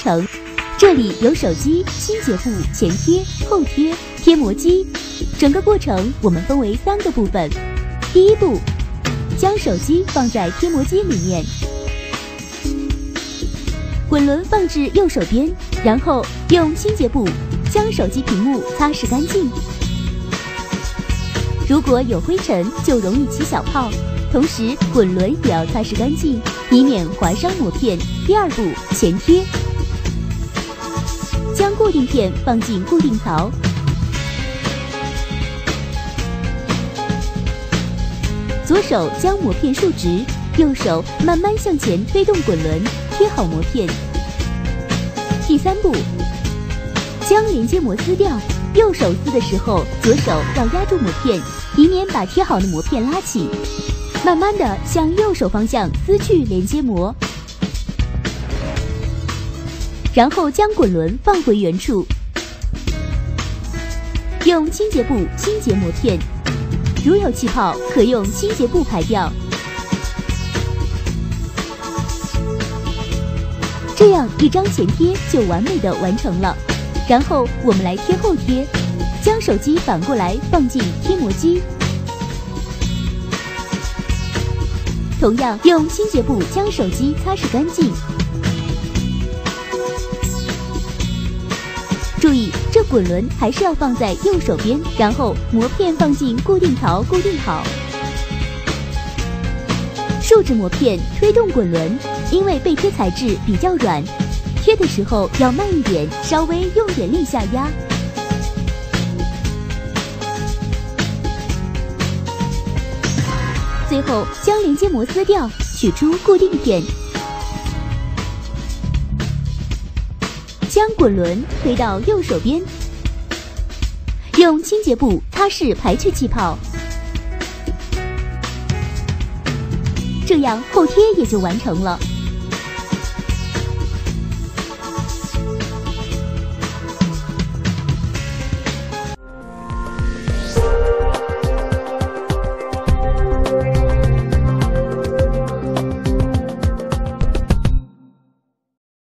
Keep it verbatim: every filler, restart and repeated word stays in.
程。这里有手机、清洁布、前贴、后贴、贴膜机，整个过程我们分为三个部分。第一步，将手机放在贴膜机里面，滚轮放置右手边，然后用清洁布将手机屏幕擦拭干净。如果有灰尘，就容易起小泡，同时滚轮也要擦拭干净，以免划伤膜片。第二步，前贴，将固定片放进固定槽，左手将膜片竖直，右手慢慢向前推动滚轮，贴好膜片。第三步，将连接膜撕掉，右手撕的时候，左手要压住膜片，以免把贴好的膜片拉起。慢慢的向右手方向撕去连接膜，然后将滚轮放回原处，用清洁布清洁膜片，如有气泡可用清洁布排掉。这样一张前贴就完美的完成了。然后我们来贴后贴，将手机反过来放进贴膜机，同样用清洁布将手机擦拭干净。注意，这滚轮还是要放在右手边，然后膜片放进固定槽固定好。竖直膜片推动滚轮，因为被贴材质比较软，贴的时候要慢一点，稍微用点力下压。最后将连接膜撕掉，取出固定片，将滚轮推到右手边，用清洁布擦拭排去气泡，这样后贴也就完成了。